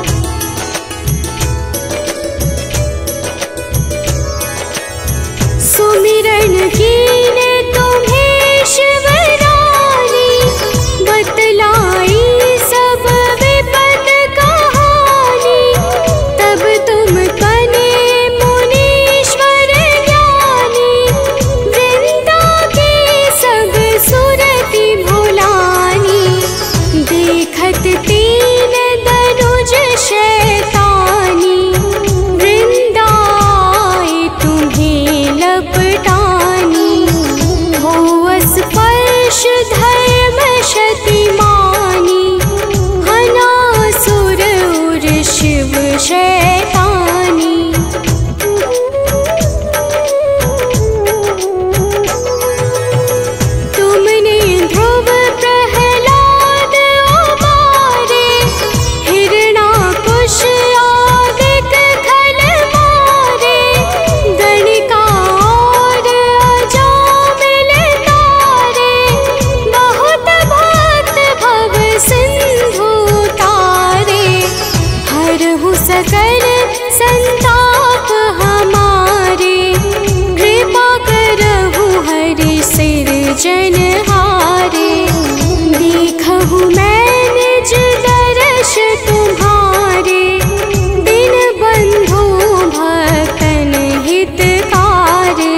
सुमिरन कीने तुम्हें शिवरानी, बतलाई सब विपत कहानी। तब तुम बने मुनीश्वर ज्ञानी, वृंदा की सब सुरति भुलानी। देखत तीन दनुज शैतानी, वृंदाए तुम्हें लपटानी। हो स्पर्श धर्म शतिमानी, हनासुर उर शिव शैतानी। तुमने ध्रुव प्रहलाद उबारे, हिरणाकुश आदिक खल मारे। गणिका और अजामिल तारे, बहुत भक्त भव सिंधु तारे। हरहु सकल संताप हमारे, कृपा करहु हरि सिरजनहारे। देखहु मैं निज दर्श तुम्हारे, दिन बंधु भक्तन हितकारे।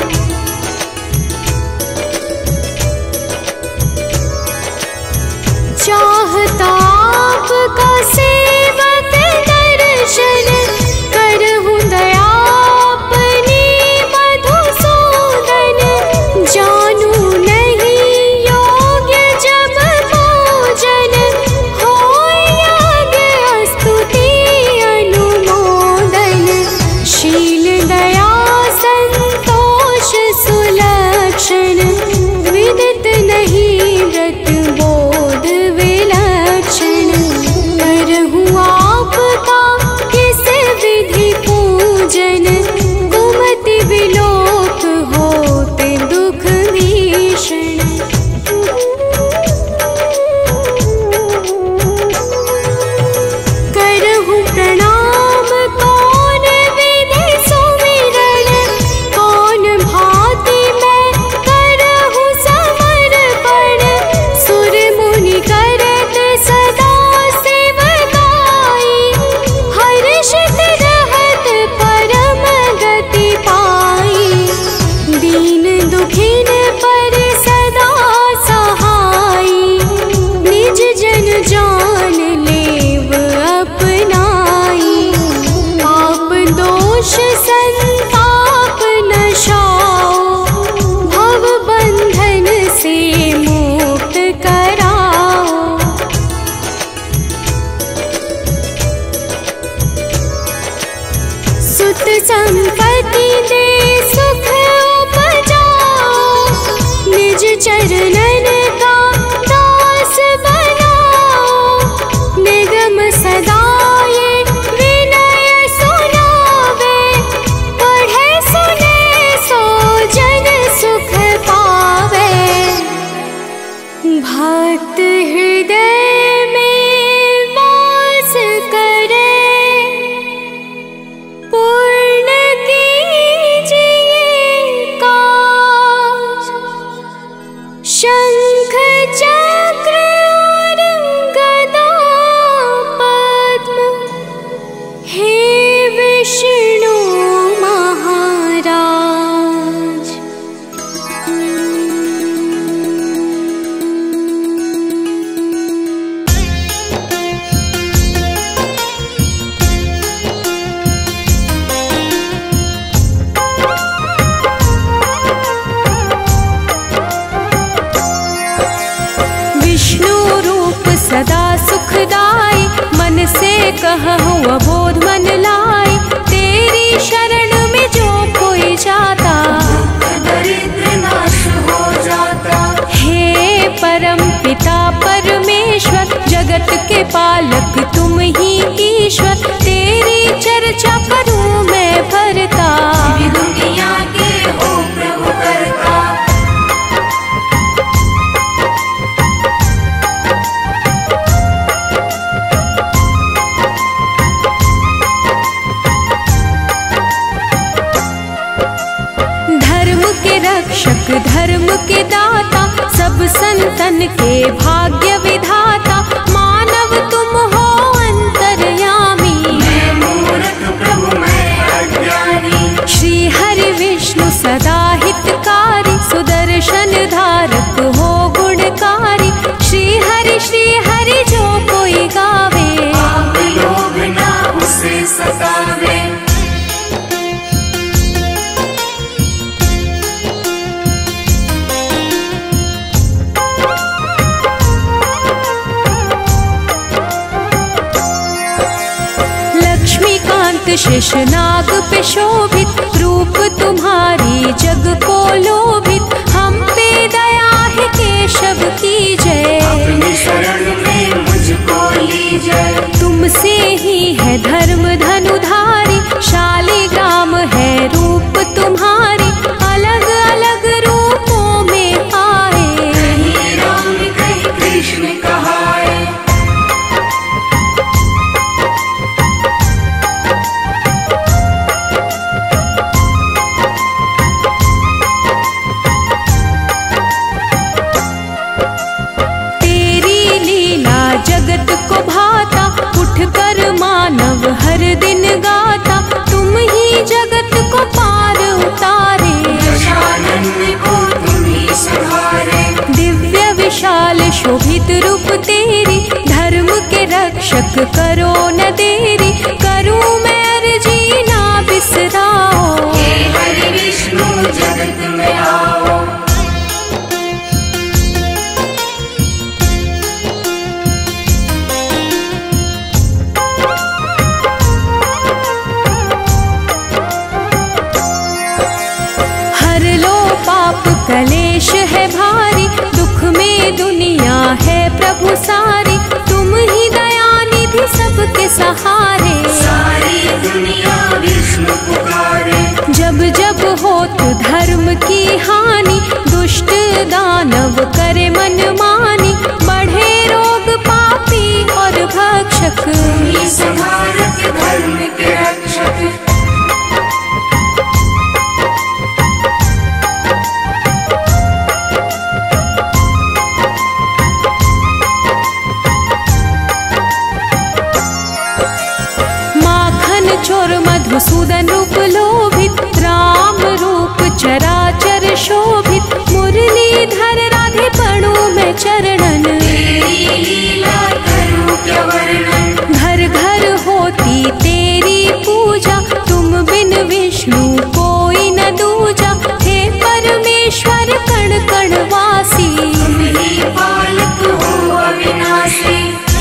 चाहता आपका सेवक दर्शन, करहु दया अपनी मधुसूदन। जानू नहीं योग्य जब पूजन, होय यज्ञ स्तुति अनुमोदन। शील दया संतोष सुलक्षण, विदित नहीं व्रत बोध विलक्षण। करहु आपका किस विधि पूजन, कुमति विलोक होत दुख भीषण। करहु प्रणाम कौन विधि सुमिरन, कौन भांति मैं करहु समर्पण। सुर मुनि करत सदा सेवकाई, हर्षित रहत परम गति पाई। दीन दुखिन पर सदा सहाई, निज जन जान लेव अपनाई। पाप दोष संताप नशाओ, भव बंधन से मुक्त कराओ। सुत संपत्ति दे सुख उपजाओ, निज चरणन का दास बनाओ। निगम सदा ये विनय सुनावे, पढ़े सुने सो जन सुख पावे। भक्त हृदय में वास करे, पूर्ण कीजिए काज। शंख चक्र और गदा पद्म, हे विष्णु महाराज। कहूँ अबोध मन लाए, तेरी शरण में जो कोई जाता दरिद्र नाश हो जाता। हे जगत के पालक तुम ही ईश्वर, तेरी चर्चा करूं मैं भरता। दुनिया के हो प्रभु करता। धर्म के रक्षक धर्म के दाता, सब संतन के भाग्य विधाता, मानव तुम हो अंतर्यामी। मैं मूर्ख प्रभु मैं अज्ञानी। श्री हरि विष्णु सदा हितकारी, सुदर्शन धारक हो गुणकारी। श्री हरि श्री हरि जो कोई गावे, पाप लोभ ना उसे सतावे। शेषनाग पे शोभित, रूप तुम्हारी जग को लोभित। हम पे दया है केशव की जय, अपनी शरण में मुझको लीजिए। तुमसे ही है धर्म धनुधारी, शालिग्राम है रूप तुम्हारी। अलग अलग रूपों में आए, कहीं राम कहीं कृष्ण कहाए। जगत को भाता, उठ कर मानव हर दिन गाता। तुम ही जगत को पार उतारे, दशानन को तुम ही संहारे। दिव्य विशाल शोभित रूप तेरी, धर्म के रक्षक करो न देरी। करूं मैं अर्जी ना बिसराओ, हे हरि विष्णु जगत में आओ। कलेश है भारी, दुख में दुनिया है प्रभु सारी। तुम ही दयानिधि सबके सहारे, सारी दुनिया विष्णु पुकारे। जब जब होत धर्म की हानि, दुष्ट दानव करे मनमानी। बढ़े रोग पापी और भक्षक, तुम ही संहारक धर्म के रक्षक। चोर मधुसूदन रूप लोभित, राम रूप चराचर शोभित। मुरलीधर राधे पढ़ू मैं चरणन, तेरी लीला करूं क्या वर्णन। घर घर होती तेरी पूजा, तुम बिन विष्णु कोई न दूजा। हे परमेश्वर कण कण वासी, तुम ही पालक हो अविनाशी।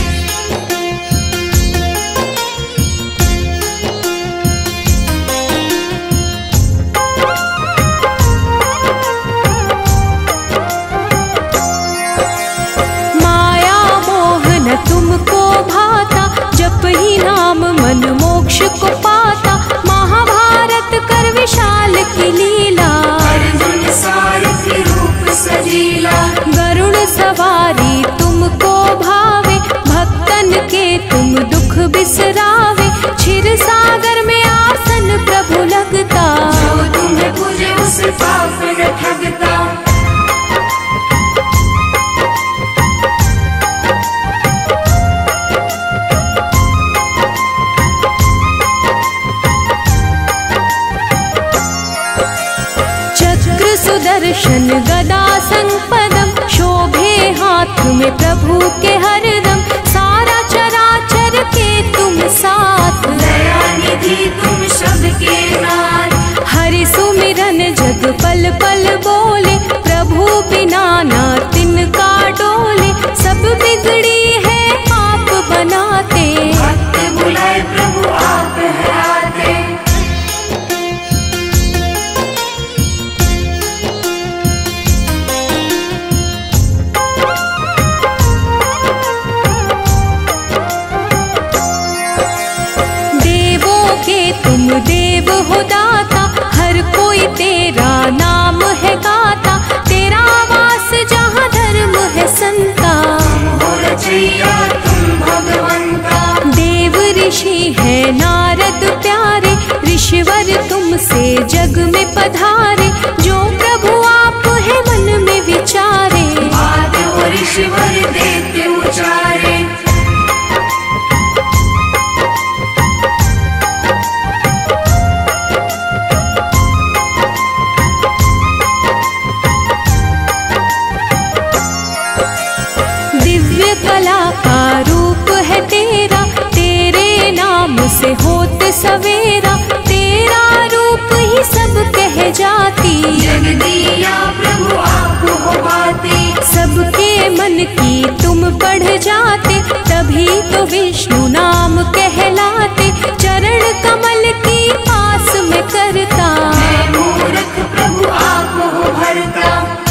तुमको भाता, जप ही नाम मन मोक्ष को पाता। महाभारत कर विशाल की लीला, अर्जुन सारथी रूप सजीला। गरुड़ सवारी तुमको भावे, भक्तन के तुम दुख बिसरावे। क्षीर सागर में आसन प्रभु लगता, जो तुम्हें पूजे उसे पाप न ठगता। सुदर्शन गदा संपदम, शोभे हाथ में प्रभु के हरदम। सारा चराचर के तुम साथ, दयानिधि तुम सबके नाथ। हरि सुमिरन जग पल पल बो पधारे, जो प्रभु आप है मन में विचारे। बात और ऋषिवर देते उचारे। दिव्य कला का रूप है तेरा, तेरे नाम से होत सवेरा। तेरा रूप ही सब कह जाती, जग दिया प्रभु आप हो बाते। सबके मन की तुम पढ़ जाते, तभी तो विष्णु नाम कहलाते। चरण कमल की पास में करता, मैं मूर्ख प्रभु आप हो भरता।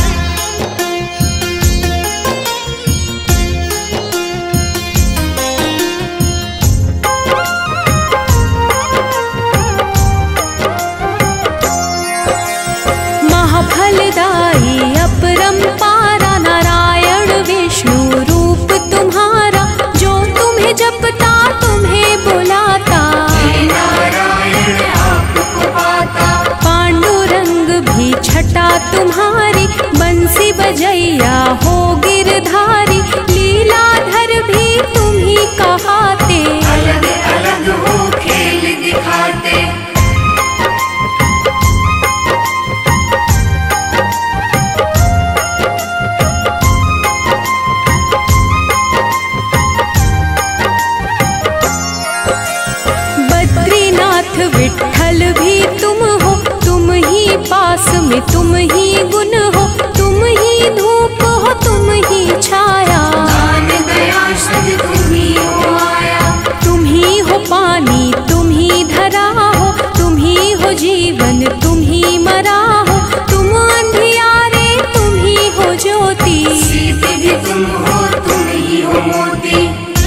फलदाई अपरंपारा, नारायण विष्णु रूप तुम्हारा। जो तुम्हें जपता तुम्हें बुलाता, हे नारायण आपको पाता। पांडुरंग भी छटा तुम्हारी, बंसी बजैया हो गिरधारी। लीलाधर भी तुम ही कहाते, अलग अलग हो खेल दिखाते। विठ्ठल भी तुम हो, तुम ही पास में तुम ही गुण हो। तुम ही धूप हो तुम ही छाया, दान दया सद तुम ही हो आया। तुम ही हो पानी तुम ही धरा हो, तुम ही हो जीवन तुम ही मरा हो। तुम अंधियारे तुम ही हो ज्योति, सीते भी तुम हो तुम ही हो मोती।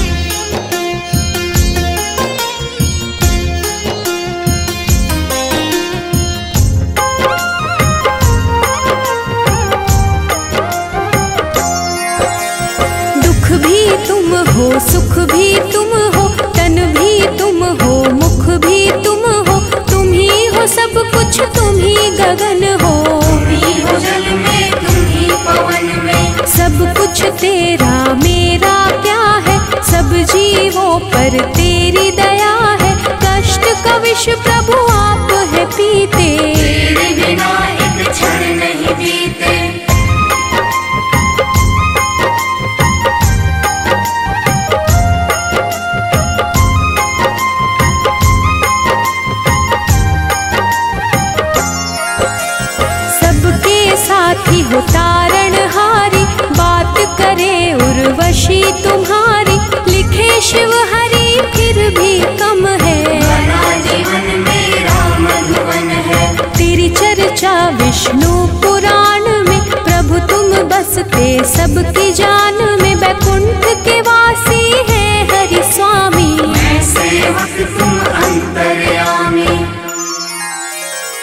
तुम हो सुख भी तुम हो, तन भी तुम हो मुख भी तुम हो। तुम ही हो सब कुछ तुम ही गगन हो, तुम ही हो जल में तुम ही पवन में। सब कुछ तेरा मेरा क्या है, सब जीवों पर तेरी दया है। कष्ट का विष प्रभु आप है पीते, तेरे बिना एक क्षण नहीं बीते। साथी हो तारणहारी, बात करे उर्वशी तुम्हारी। लिखे शिव हरि फिर भी कम है, बना जीवन मेरा मधुवन है। तेरी चर्चा विष्णु पुराण में, प्रभु तुम बसते सबकी जान में। बैकुंठ के वासी है हरि स्वामी, मैं सेवक